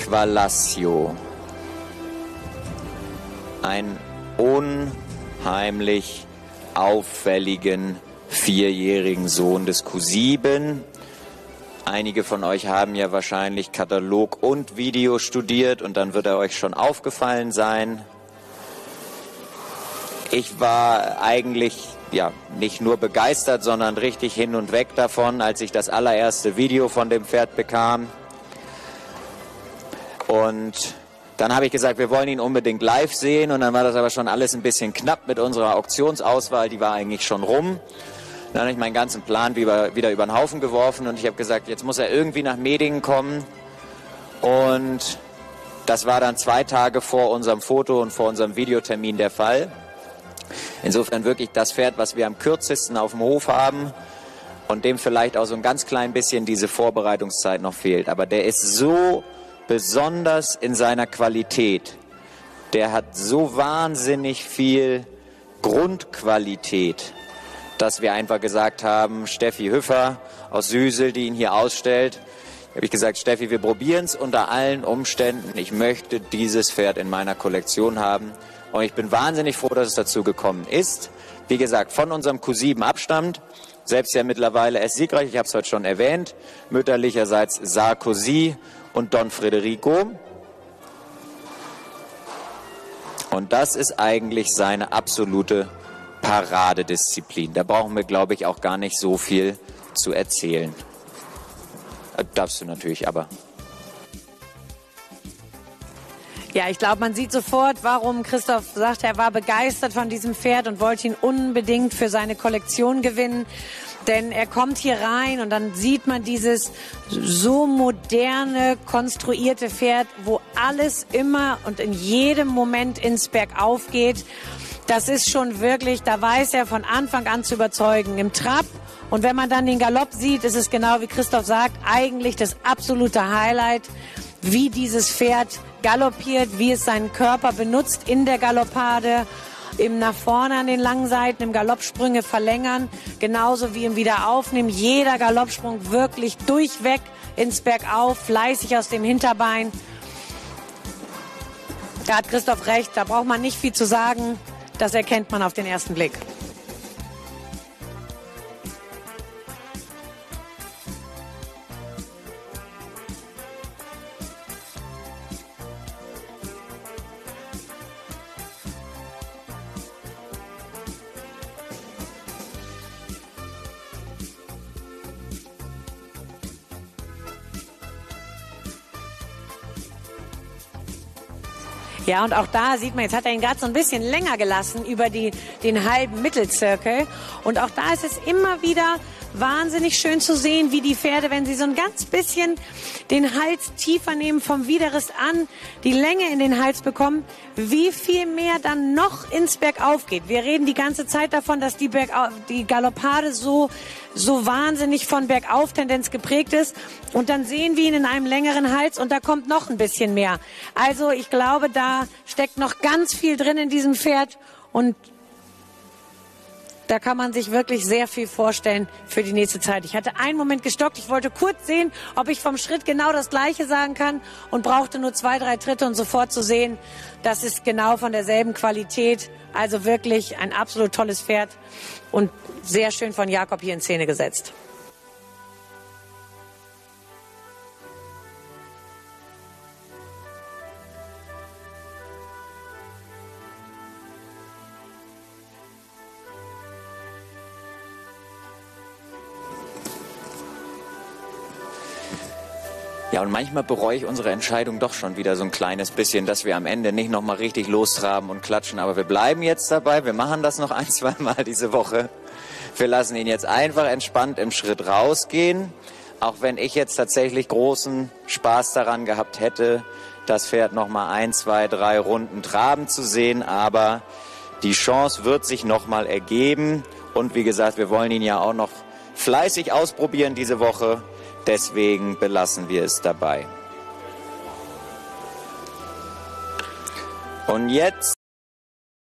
Equalacio. Einen unheimlich auffälligen 4-jährigen Sohn des Q7. Einige von euch haben ja wahrscheinlich Katalog und Video studiert und dann wird er euch schon aufgefallen sein. Ich war eigentlich ja nicht nur begeistert, sondern richtig hin und weg davon, als ich das allererste Video von dem Pferd bekam. Und dann habe ich gesagt, wir wollen ihn unbedingt live sehen, und dann war das aber schon alles ein bisschen knapp mit unserer Auktionsauswahl, die war eigentlich schon rum. Dann habe ich meinen ganzen Plan wieder über den Haufen geworfen und ich habe gesagt, jetzt muss er irgendwie nach Medingen kommen. Und das war dann 2 Tage vor unserem Foto- und vor unserem Videotermin der Fall. Insofern wirklich das Pferd, was wir am kürzesten auf dem Hof haben und dem vielleicht auch so ein ganz klein bisschen diese Vorbereitungszeit noch fehlt. Aber der ist so besonders in seiner Qualität. Der hat so wahnsinnig viel Grundqualität, dass wir einfach gesagt haben, Steffi Hüffer aus Süsel, die ihn hier ausstellt, habe ich gesagt, Steffi, wir probieren es unter allen Umständen. Ich möchte dieses Pferd in meiner Kollektion haben. Und ich bin wahnsinnig froh, dass es dazu gekommen ist. Wie gesagt, von unserem Q7 abstammt, selbst ja mittlerweile erst siegreich, ich habe es heute schon erwähnt, mütterlicherseits Sarkozy und Don Federico. Und das ist eigentlich seine absolute Paradedisziplin. Da brauchen wir, glaube ich, auch gar nicht so viel zu erzählen. Darfst du natürlich, aber... Ja, ich glaube, man sieht sofort, warum Christoph sagt, er war begeistert von diesem Pferd und wollte ihn unbedingt für seine Kollektion gewinnen. Denn er kommt hier rein und dann sieht man dieses so moderne, konstruierte Pferd, wo alles immer und in jedem Moment ins Bergauf geht. Das ist schon wirklich, da weiß er von Anfang an zu überzeugen. Im Trab, und wenn man dann den Galopp sieht, ist es genau wie Christoph sagt, eigentlich das absolute Highlight, wie dieses Pferd galoppiert, wie es seinen Körper benutzt in der Galoppade, im nach vorne an den langen Seiten, im Galoppsprünge verlängern, genauso wie im Wiederaufnehmen. Jeder Galoppsprung wirklich durchweg ins Bergauf, fleißig aus dem Hinterbein. Da hat Christoph recht, da braucht man nicht viel zu sagen, das erkennt man auf den ersten Blick. Ja, und auch da sieht man, jetzt hat er ihn gerade so ein bisschen länger gelassen über den halben Mittelzirkel. Und auch da ist es immer wieder wahnsinnig schön zu sehen, wie die Pferde, wenn sie so ein ganz bisschen den Hals tiefer nehmen, vom Widerrist an, die Länge in den Hals bekommen, wie viel mehr dann noch ins Bergauf geht. Wir reden die ganze Zeit davon, dass die Galoppade so wahnsinnig von Bergauf-Tendenz geprägt ist. Und dann sehen wir ihn in einem längeren Hals und da kommt noch ein bisschen mehr. Also ich glaube, da steckt noch ganz viel drin in diesem Pferd und da kann man sich wirklich sehr viel vorstellen für die nächste Zeit. Ich hatte einen Moment gestockt. Ich wollte kurz sehen, ob ich vom Schritt genau das Gleiche sagen kann und brauchte nur 2, 3 Tritte und sofort zu sehen, das ist genau von derselben Qualität. Also wirklich ein absolut tolles Pferd und sehr schön von Jakob hier in Szene gesetzt. Ja, und manchmal bereue ich unsere Entscheidung doch schon wieder so ein kleines bisschen, dass wir am Ende nicht nochmal richtig lostraben und klatschen. Aber wir bleiben jetzt dabei, wir machen das noch 1, 2 Mal diese Woche. Wir lassen ihn jetzt einfach entspannt im Schritt rausgehen. Auch wenn ich jetzt tatsächlich großen Spaß daran gehabt hätte, das Pferd nochmal 1, 2, 3 Runden traben zu sehen. Aber die Chance wird sich nochmal ergeben. Und wie gesagt, wir wollen ihn ja auch noch fleißig ausprobieren diese Woche. Deswegen belassen wir es dabei. Und jetzt